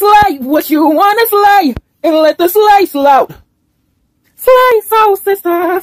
slay what you wanna slay, and let the slay slow. Slay soul sister.